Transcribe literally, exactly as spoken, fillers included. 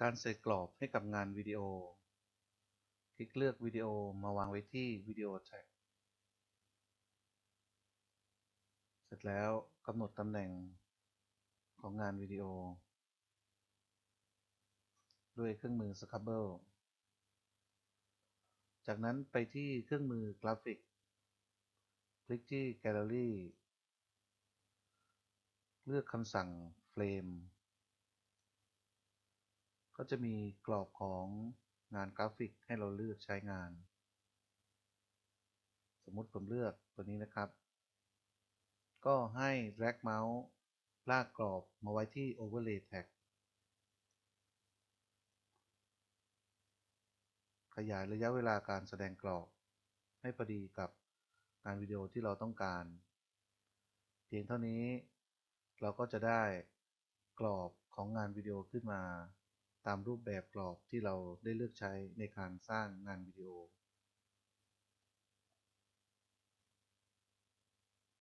การใส่กรอบให้กับงานวิดีโอ คลิกเลือกวิดีโอมาวางไว้ที่วิดีโอแท็ก เสร็จแล้วกำหนดตำแหน่งของงานวิดีโอ ด้วยเครื่องมือ Scrabble จากนั้นไปที่เครื่องมือกราฟิก คลิกที่แกลเลอรี่ เลือกคำสั่งเฟรม ก็จะมีกรอบของงานกราฟิกให้เราเลือกใช้งาน สมมุติผมเลือกตัวนี้นะครับ ก็ให้ drag เมาส์ลากกรอบมาไว้ที่ overlay tag ขยายระยะเวลาการแสดงกรอบให้พอดีกับงานวิดีโอที่เราต้องการ เพียงเท่านี้เราก็จะได้กรอบของงานวิดีโอขึ้นมาตามรูปแบบกรอบที่เราได้เลือกใช้ในการสร้างงานวิดีโอ